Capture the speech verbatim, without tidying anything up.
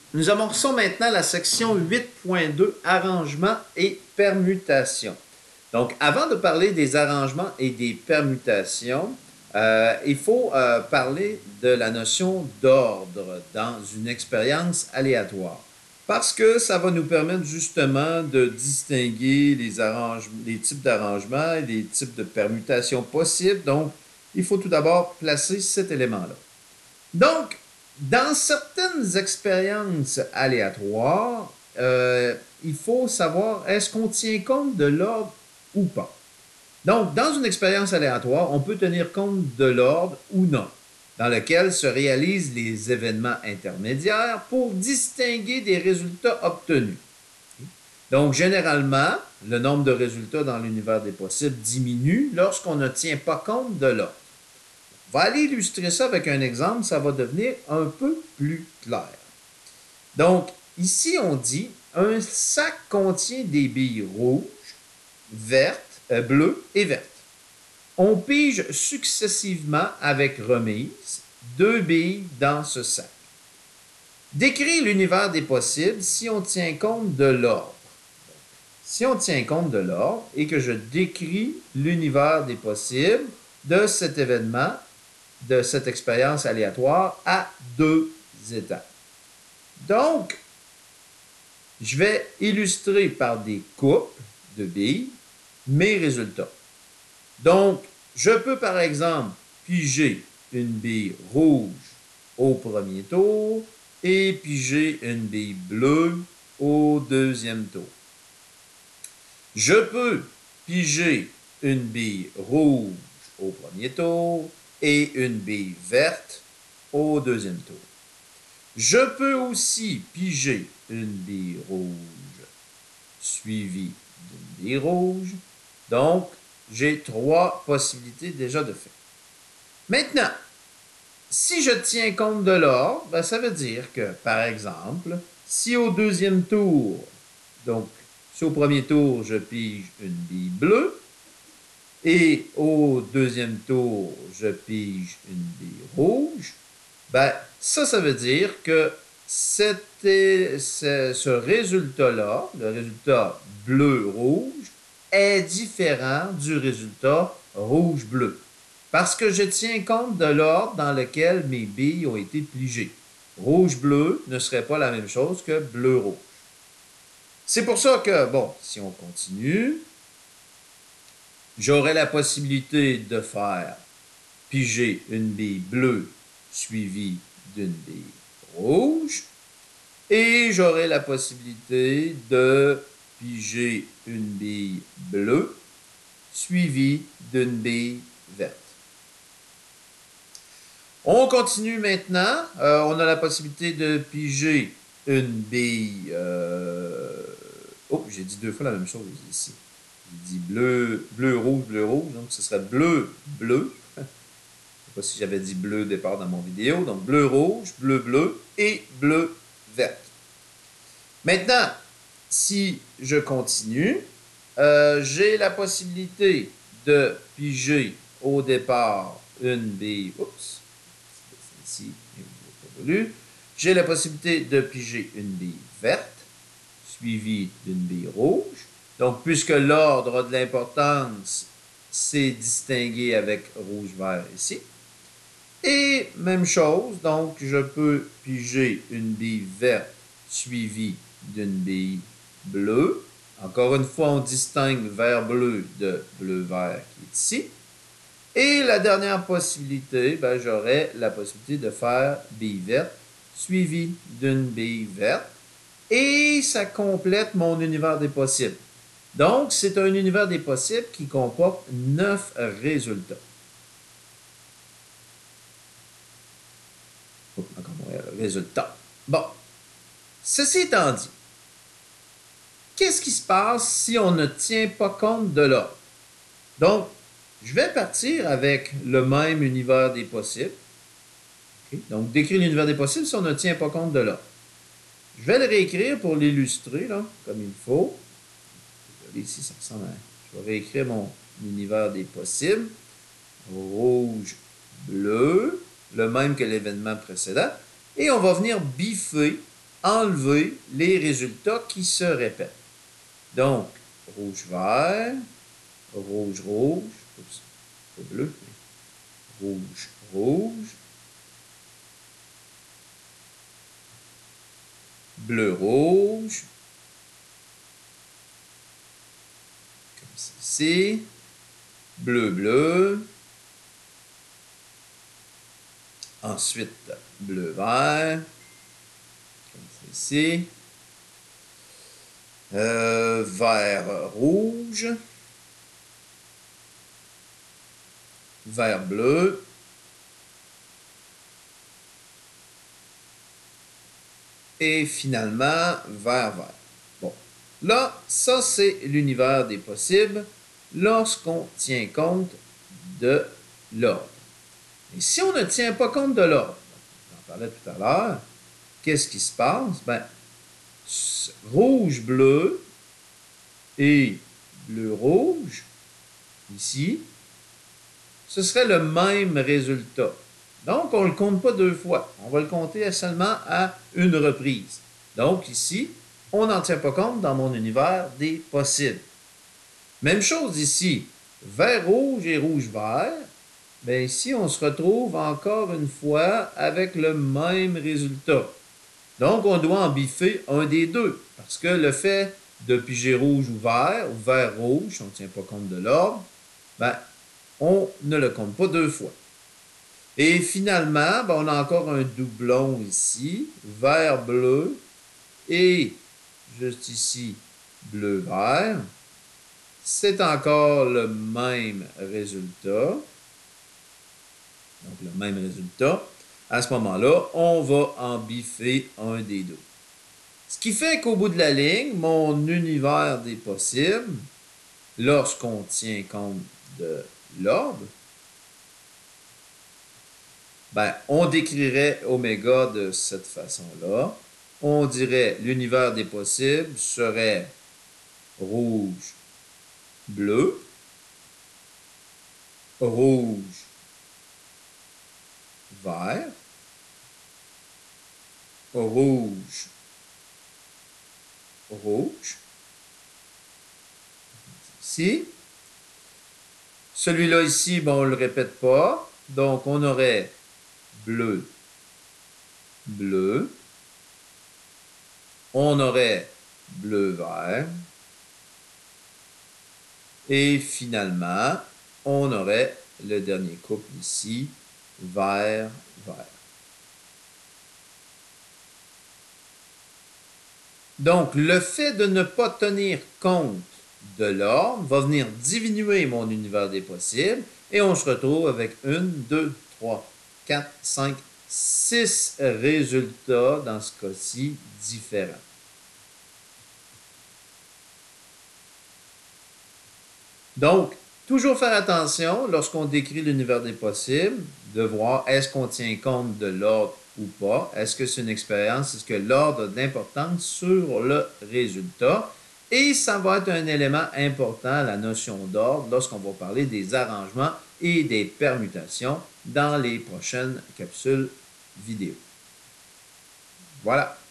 Nous amorçons maintenant la section huit point deux, arrangements et permutations. Donc, avant de parler des arrangements et des permutations, euh, il faut euh, parler de la notion d'ordre dans une expérience aléatoire. Parce que ça va nous permettre justement de distinguer les, arrange les types d'arrangements et les types de permutations possibles. Donc, il faut tout d'abord placer cet élément-là. Donc, dans certaines expériences aléatoires, euh, il faut savoir est-ce qu'on tient compte de l'ordre ou pas. Donc, dans une expérience aléatoire, on peut tenir compte de l'ordre ou non, dans lequel se réalisent les événements intermédiaires pour distinguer des résultats obtenus. Donc, généralement, le nombre de résultats dans l'univers des possibles diminue lorsqu'on ne tient pas compte de l'ordre. On va aller illustrer ça avec un exemple, ça va devenir un peu plus clair. Donc, ici, on dit un sac contient des billes rouges, vertes, euh, bleues et vertes. On pige successivement avec remise deux billes dans ce sac. Décrit l'univers des possibles si on tient compte de l'ordre. Si on tient compte de l'ordre et que je décris l'univers des possibles de cet événement, de cette expérience aléatoire à deux étapes. Donc, je vais illustrer par des coupes de billes mes résultats. Donc, je peux par exemple piger une bille rouge au premier tour et piger une bille bleue au deuxième tour. Je peux piger une bille rouge au premier tour et une bille verte au deuxième tour. Je peux aussi piger une bille rouge suivie d'une bille rouge. Donc, j'ai trois possibilités déjà de fait. Maintenant, si je tiens compte de l'ordre, ben, ça veut dire que, par exemple, si au deuxième tour, donc si au premier tour, je pige une bille bleue, et au deuxième tour, je pige une bille rouge, ben, ça, ça veut dire que c'était, ce, ce résultat-là, le résultat bleu-rouge, est différent du résultat rouge-bleu. Parce que je tiens compte de l'ordre dans lequel mes billes ont été pigées. Rouge-bleu ne serait pas la même chose que bleu-rouge. C'est pour ça que, bon, si on continue, j'aurai la possibilité de faire piger une bille bleue suivie d'une bille rouge et j'aurai la possibilité de piger une bille bleue suivie d'une bille verte. On continue maintenant. Euh, on a la possibilité de piger une bille... Euh... Oh, j'ai dit deux fois la même chose ici. J'ai dit bleu, bleu, rouge, bleu, rouge. Donc, ce serait bleu, bleu. Je ne sais pas si j'avais dit bleu au départ dans mon vidéo. Donc, bleu, rouge, bleu, bleu et bleu, verte. Maintenant, si je continue, euh, j'ai la possibilité de piger au départ une bille. Oups. Ici, j'ai la possibilité de piger une bille verte, suivie d'une bille rouge. Donc, puisque l'ordre a de l'importance, c'est distingué avec rouge-vert ici. Et même chose, donc, je peux piger une bille verte suivie d'une bille bleue. Encore une fois, on distingue vert-bleu de bleu-vert qui est ici. Et la dernière possibilité, ben, j'aurais la possibilité de faire bille verte suivie d'une bille verte. Et ça complète mon univers des possibles. Donc, c'est un univers des possibles qui comporte neuf résultats. Oh, encore moins, résultat. Bon. Ceci étant dit, qu'est-ce qui se passe si on ne tient pas compte de l'ordre? Donc, je vais partir avec le même univers des possibles. Okay? Donc, décrire l'univers des possibles si on ne tient pas compte de l'ordre. Je vais le réécrire pour l'illustrer, là, comme il faut. Désolé, ici, ça ressemble à... Je vais réécrire mon univers des possibles. Rouge, bleu, le même que l'événement précédent. Et on va venir biffer enlever les résultats qui se répètent. Donc, rouge-vert, rouge-rouge, oups, pas bleu, rouge-rouge, bleu-rouge, comme ceci, bleu-bleu, ensuite bleu-vert, comme ceci, euh, vert-rouge, vert-bleu, et finalement vert-vert. Bon, là, ça c'est l'univers des possibles lorsqu'on tient compte de l'ordre. Et si on ne tient pas compte de l'ordre, j'en parlais tout à l'heure, qu'est-ce qui se passe? Ben, rouge-bleu et bleu-rouge, ici, ce serait le même résultat. Donc, on ne le compte pas deux fois. On va le compter seulement à une reprise. Donc, ici, on n'en tient pas compte dans mon univers des possibles. Même chose ici, vert-rouge et rouge-vert. Bien ici, on se retrouve encore une fois avec le même résultat. Donc, on doit en biffer un des deux, parce que le fait de piger rouge ou vert, ou vert-rouge, on ne tient pas compte de l'ordre, ben, on ne le compte pas deux fois. Et finalement, ben, on a encore un doublon ici, vert-bleu, et juste ici, bleu-vert. C'est encore le même résultat. Donc, le même résultat. À ce moment-là, on va en biffer un des deux. Ce qui fait qu'au bout de la ligne, mon univers des possibles, lorsqu'on tient compte de l'ordre, ben, on décrirait oméga de cette façon-là. On dirait l'univers des possibles serait rouge, bleu, rouge, vert, rouge, rouge. Ici. Celui-là ici, ben, on ne le répète pas. Donc, on aurait bleu, bleu. On aurait bleu, vert. Et finalement, on aurait le dernier couple ici, vert, vert. Donc, le fait de ne pas tenir compte de l'ordre va venir diminuer mon univers des possibles et on se retrouve avec une, deux, trois, quatre, cinq, six résultats dans ce cas-ci différents. Donc, toujours faire attention lorsqu'on décrit l'univers des possibles, de voir est-ce qu'on tient compte de l'ordre ou pas. Est-ce que c'est une expérience? Est-ce que l'ordre a de l'importance sur le résultat? Et ça va être un élément important, la notion d'ordre, lorsqu'on va parler des arrangements et des permutations dans les prochaines capsules vidéo. Voilà.